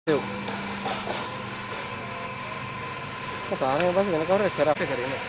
Yuk. Sekarang bos ini kau reser apa hari ini?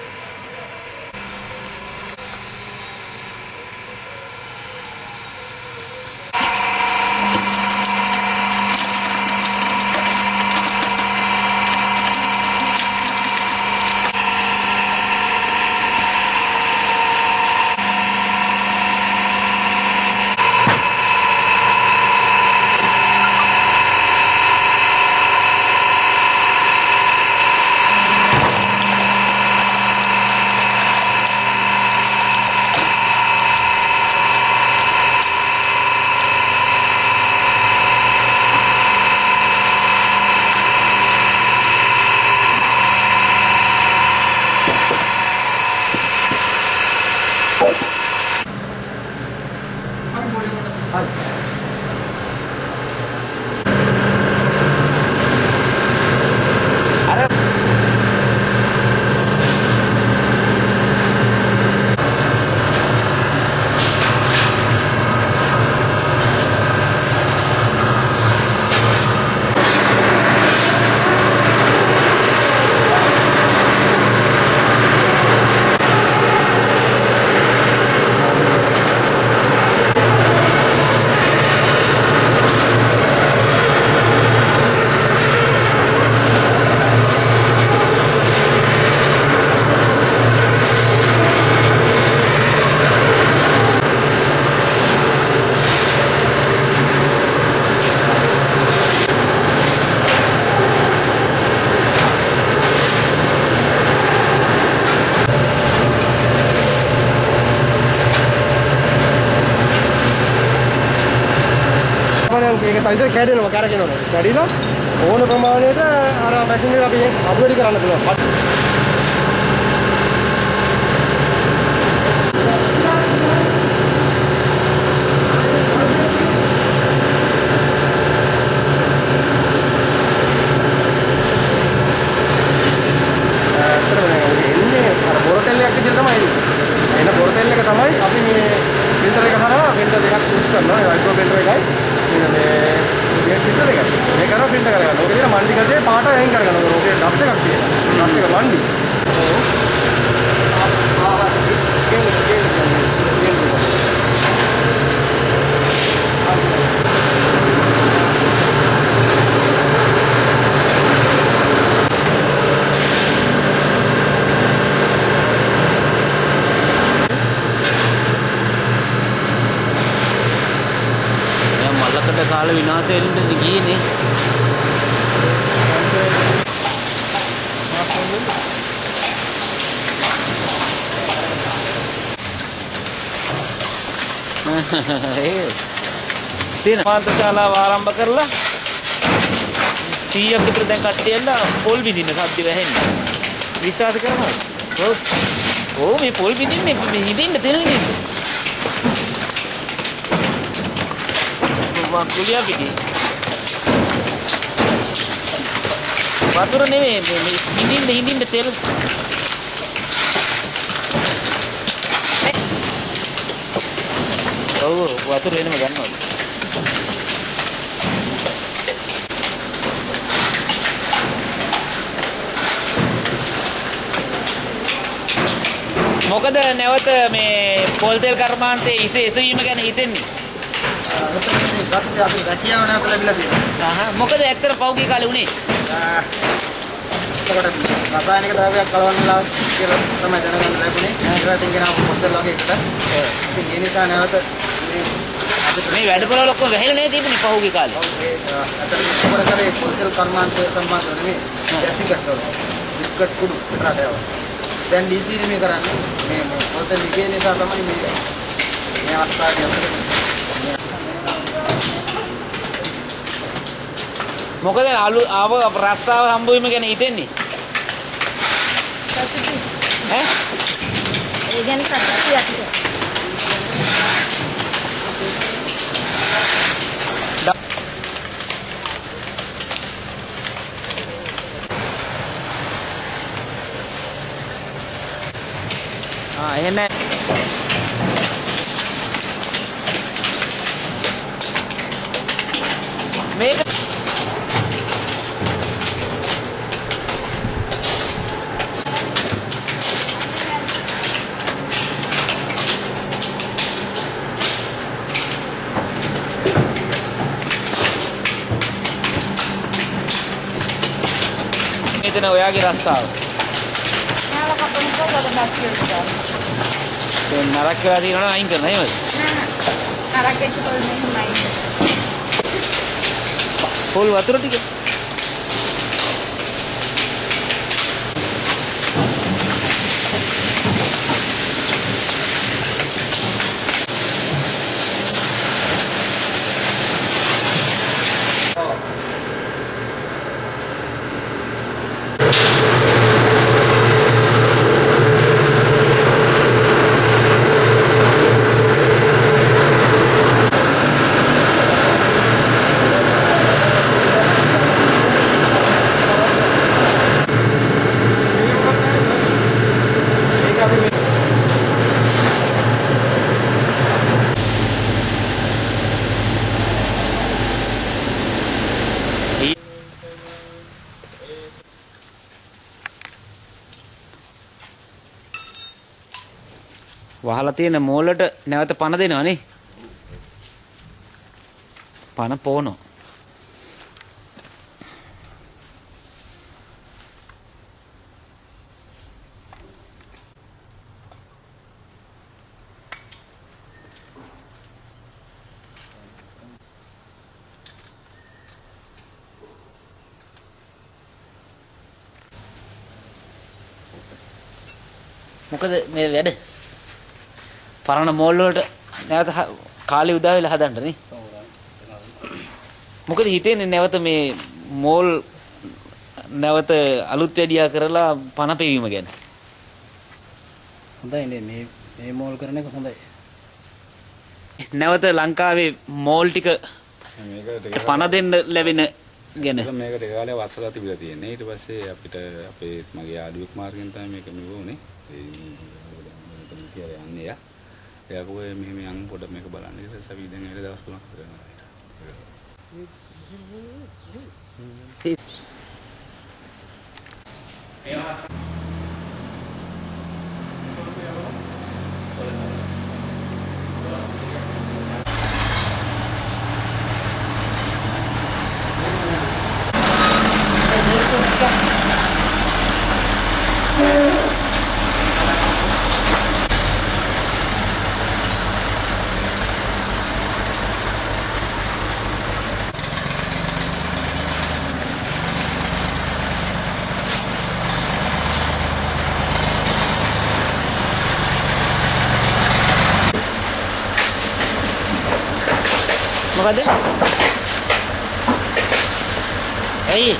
ඒක size එක කැඩෙනවා කරකිනවා. කැඩිලා ඕන ප්‍රමාණයට අර මැෂින් එක අපි අප්ග්‍රේඩ් කරන්න පුළුවන්. එන්නේ අර බොරටෙල් එකක් විදිහට තමයි එන්නේ. එන බොරටෙල් එක තමයි අපි මේ ෆිල්ටර් එක හරහා ෆිල්ටර් දෙකක් යූස් කරනවා. ඒ වයිට් ෆිල්ටර් එකයි මේ ෆිල්ටර් එක. මේක කරා ෆිල්ටර් කරගන්න. ඕක දින මණ්ඩි ගතේ පාට අයින් කරගන්න. ඕකේ ඩස්ට් එකක් තියෙනවා. ඩස්ට් එක මණ්ඩි. මල්ලකට කාල විනාශ වෙන්න ගියේනේ. තියෙන පාන්තශාලාව ආරම්භ කරලා 100ක් විතර දැන් කට්ටියලා පොල් විදින්න සද්ද වැහෙන්නේ. විශ්වාස කරනවා. ඔව් මේ පොල් විදින්නේ හිඳින්න තෙල් නෙමෙයි. කුලියා පිටි වතුර නෙමෙයි මේ හිඳින්න තෙල් ඔව් වතුර එනම ගන්නවා. මොකද නැවත මේ පොල් තෙල් කර්මාන්තයේ ඉසවීම ගැන හිතෙන්නේ? අපි රැකියාව නැවත ලැබිලා තියෙනවා. මොකද ඇත්තට පෞගේ කාලේ උනේ? එතකොට රසායනික ද්‍රව්‍යයක් කලවන්නලා කියලා තමයි දැනගන්න ලැබුණේ. ඒකටින් ගෙනාව පොත්වල වගේ එකට. ඉතින් ඒ නිසා නැවත මේ වැඩපොළ ඔක්කොම වැහිලා නේද තිබුණේ පෞගේ කාලේ? ඔව් අතට ඉස්සර කරේ පොත්වල කර්මාන්තය සම්බන්ධව නෙමෙයි. ඇසිකට් වල. බිස්කට් කුඩු රටට යවනවා. දැන් ඩීසී නෙමෙයි කරන්නේ. මේ පොත්වල ඉගෙන නිසා තමයි මේ අවස්ථාවේ මොකද ආව රස්සාව හම්බ වීම ගැන හිතෙන්නේ? ඈ? ඒ ගැන සතුටියක් තියෙනවා. එහෙම මේක මෙතන ඔයාගේ රස්සාව. නෑ කපන කොහොමද නැස්කියුවා. දැන් නරක වෙලා තියෙනවා අයින් කරනවා එහෙමද? නෑ නරකෙච්ච පොල් මෙහෙමයි. පොල් වතුර ටික. වහලා තියෙන මෝල්ලට නැවත පණ දෙනවා නේ. පණ පොනවා. මොකද මේ වැඩ පරණ මෝල් වලට නැවත කාලේ උදා වෙලා හදන්න නේ. මොකද හිතෙන්නේ නැවත මේ මෝල් නැවත අලුත් වැඩියා කරලා පණ පෙවීම ගැන. හොඳයි නේ මේ මෝල් කරන එක හොඳයි. නැවත ලංකාවේ මෝල් ටික පණ දෙන්න ලැබෙන ගැන. මේක ටික කාලයක් වස්සලා තිබිලා තියෙන්නේ. ඊට පස්සේ අපිට අපේ මගේ යාළුවෙක් මාර්ගෙන් තමයි මේක මෙවුනේ. ඒ යන්නේ යා. එයා කෝ මෙහෙම යන් පොඩ මේක බලන්න. ඊට පස්සේ අපි දැන් දවස් 3ක් කරනවා. මොකද? ඇයි?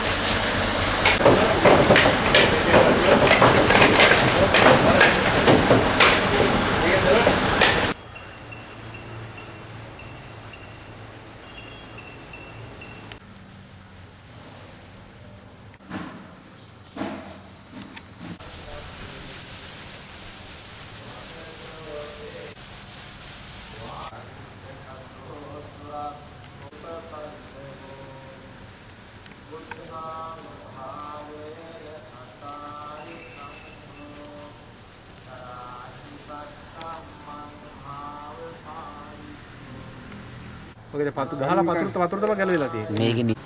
ඔකේ පතු ගහලා වතුර තමයි ගැලවිලා තියෙන්නේ. මේකනේ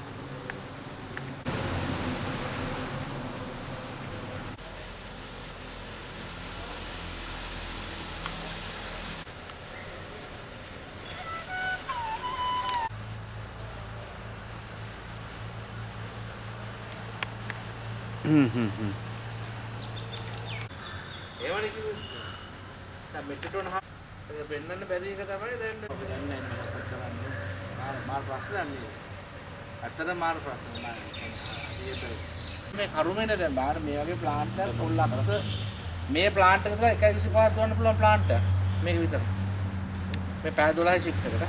ඒවනේ කිව්වේ. දැන් මෙට්ටට උනහ වෙන්නන්න බැරි එක තමයි දැන් මාර ප්‍රශ්න නේ. අතන මාර ප්‍රශ්න නෑ. මේ කරුමේනේ දැන් බාහිර මේ වගේ ප්ලාන්ට් එකක් පොල් ලක්ෂ මේ ප්ලාන්ට් එක තමයි 125 දුවන්න පුළුවන් ප්ලාන්ට් එක. මේක විතර. මේ පැය 12 shift එකට.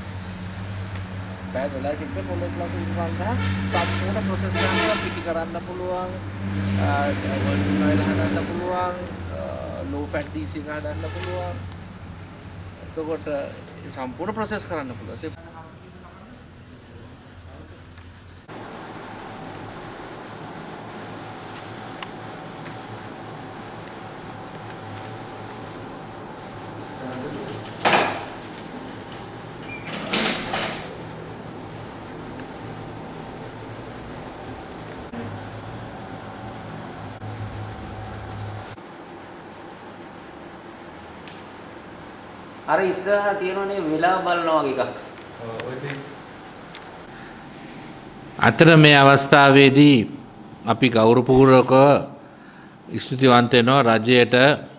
පැය 12 shift එක පොල් ලක්ෂ 25 සම්පූර්ණ process කරනවා පිටි කරන්න පුළුවන්. වර්ජින් ඔයිල් හදන්න පුළුවන්. low fat DC එක හදන්න පුළුවන්. එතකොට සම්පූර්ණ process කරන්න පුළුවන්. අර ඉස්සරහා තියෙනනේ වෙලා බලනවා වගේ එකක්. අතර මේ අවස්ථාවේදී අපි ගෞරවපූර්වක ස්තුතිවන්ත වෙනවා රජයට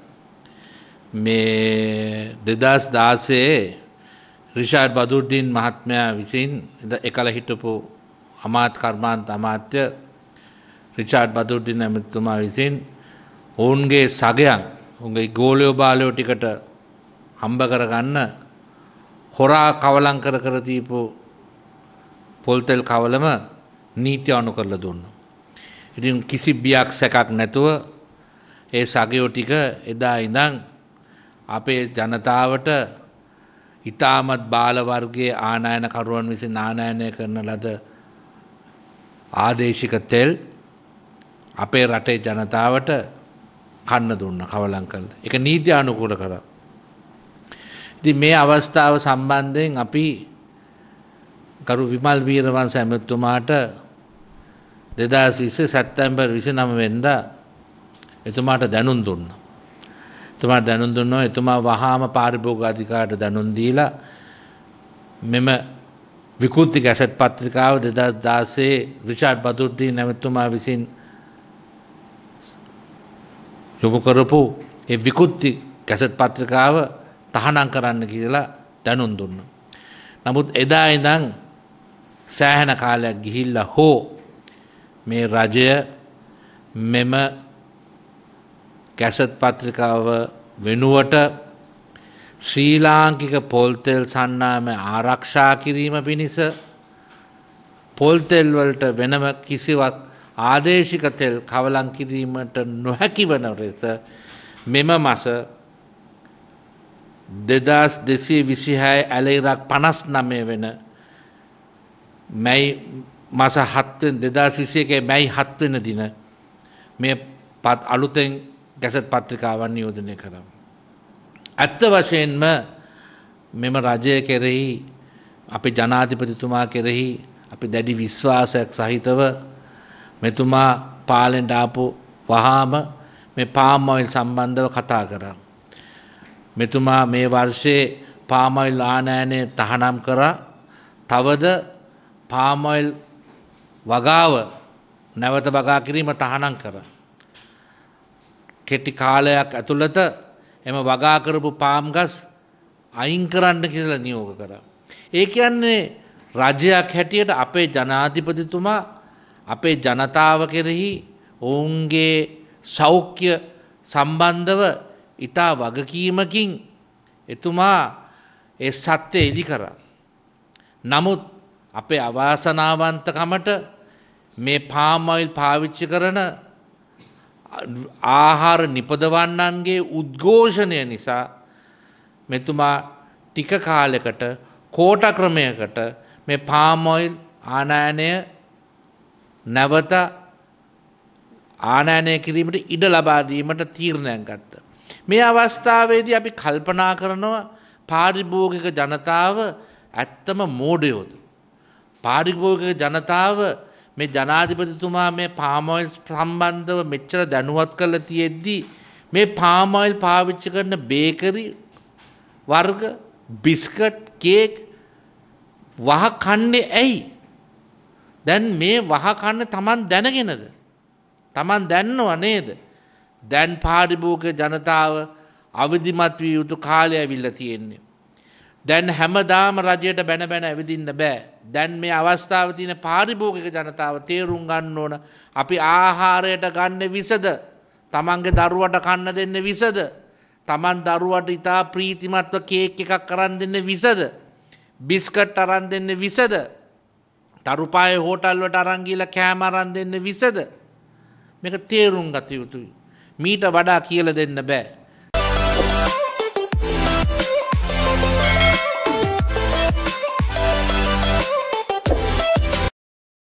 මේ 2016 රිෂාඩ් බදුඩ්ඩින් මහත්මයා විසින් එකල හිටපු අමාත්‍ය කර්මාන්ත අමාත්‍ය රිචාඩ් බදුඩ්ඩින් ඇමතිතුමා විසින් ඔවුන්ගේ සගයන් උන්ගේ ගෝලියෝ බාලයෝ ටිකට හම්බ කරගන්න හොරා කවලම් කර දීපු පොල්තෙල් කවලම නීති අනු කරලා දුන්නා. ඉතින් කිසි බියක් සැකක් නැතුව ඒ සගයෝ ටික එදා ඉඳන් අපේ ජනතාවට ඉතාමත් බාල වර්ගයේ ආනයනකරුවන් විසින් ආනයනය කරන ලද ආදේශික තෙල් අපේ රටේ ජනතාවට කන්න දුන්න කවලම් කළා. ඒක නීති අනුකූල කරා. ඉතින් මේ අවස්ථාව සම්බන්ධයෙන් අපි ගරු විමල් වීරවංශ ඇමතිතුමාට 2020 සැප්තැම්බර් 29 වෙනිදා එතුමාට දැනුම් දුන්නා. එතුමාට දැනුම් දුන්නා එතුමා වහාම පාරිභෝගික අධිකාරියට දැනුම් දීලා මෙම විකෘති ගැසට් පත්‍රිකාව 2016 රිචාඩ් බදුඩ්ඩින් ඇමතිතුමා විසින් යොමු කරපු ඒ විකෘති ගැසට් පත්‍රිකාව තහනම් කරන්න කියලා දැනුම් දුන්නා. නමුත් එදා ඉඳන් සෑහෙන කාලයක් ගිහිල්ලා හෝ මේ රජය මෙම ගැසට් පත්‍රිකාව වෙනුවට ශ්‍රී ලාංකික පොල්තෙල් සන්නාම ආරක්ෂා කිරීම පිණිස පොල්තෙල් වලට වෙනම කිසිවක් ආදේශික තෙල් කවලම් කිරීමට නොහැකි වන ලෙස මෙම මාස 2226 ඇලෙරක් 59 වෙන මැයි මාස 7 වෙනි 2021 මැයි 7 වෙනි දින මේ අලුතෙන් ගැසට් පත්‍රිකාවන් නියෝජනය කරා. ඇත්ත වශයෙන්ම මෙම රජය කෙරෙහි අපේ ජනාධිපතිතුමා කෙරෙහි අපි දැඩි විශ්වාසයක් සහිතව මෙතුමා පාලෙන්ට ආපු වහාම මේ පාම් ඔයිල් සම්බන්ධව කතා කරා. මෙතුමා මේ වර්ෂයේ පාම් ඔයිල් ආනයනය තහනම් කරා. තවද පාම් ඔයිල් වගාව නැවත වගා කිරීම තහනම් කරා. කෙටි කාලයක් ඇතුළත එම වගා කරපු පාම් ගස් අයින් කරන්න කියලා නියෝග කරා. ඒ කියන්නේ රජයක් හැටියට අපේ ජනාධිපතිතුමා අපේ ජනතාව කෙරෙහි ඔවුන්ගේ සෞඛ්‍ය සම්බන්ධව ඉතා වගකීමකින් එතුමා ඒ සත්‍ය එලි කරා. නමුත් අපේ අවාසනාවන්තකමට මේ පාම් ඔයිල් පාවිච්චි කරන ආහාර නිපදවන්නන්ගේ උද්ඝෝෂණය නිසා මෙතුමා ටික කාලයකට කෝට ක්‍රමයකට මේ පාම් ඔයිල් ආනයනය නැවත ආනයනය කිරීමට ඉඩ ලබා දීමට තීරණයක් ගත්තා. මේ අවස්ථාවේදී අපි කල්පනා කරනවා පාරිභෝගික ජනතාව ඇත්තම මෝඩයෝද? පාරිභෝගික ජනතාව මේ ජනාධිපතිතුමා මේ පාම් ඔයිල් සම්බන්ධව මෙච්චර දැනුවත් කරලා තියෙද්දි මේ පාම් ඔයිල් පාවිච්චි කරන බේකරි වර්ග බිස්කට් කේක් වහ කන්නේ ඇයි? දැන් මේ වහ කන්න Taman දැනගෙනද? Taman දන්නව නේද? දැන් පාරිභෝගික ජනතාව අවදිමත් විය යුතු කාලය ඇවිල්ලා තියෙන්නේ. දැන් හැමදාම රජයට බැන බැන ඇවිදින්න බෑ. දැන් මේ අවස්ථාවේ තියෙන පාරිභෝගික ජනතාව තේරුම් ගන්න ඕන අපි ආහාරයට ගන්න විසද තමන්ගේ දරුවට කන්න දෙන්න විසද තමන් දරුවට ඉතා ප්‍රීතිමත්ව කේක් එකක් අරන් දෙන්න විසද බිස්කට් අරන් දෙන්න විසද තරුපායේ හෝටල් වලට අරන් ගිහලා කෑම අරන් දෙන්න විසද මේක තේරුම් ගත යුතුයි. මීට වඩා කියලා දෙන්න බෑ.